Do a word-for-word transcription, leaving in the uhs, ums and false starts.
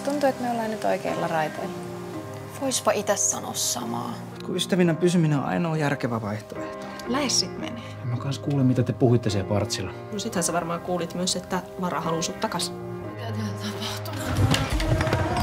tuntuu, että me ollaan nyt oikeilla raiteilla. Voispa itse sanoa samaa. Kun ystävinä pysyminen on ainoa järkevä vaihtoehto. Lähe sit menee. Mä kans kuulin, mitä te puhuitte siellä partsilla. No sittenhän sä varmaan kuulit myös, että Vara haluu sut takas. Mitä täällä tapahtuu?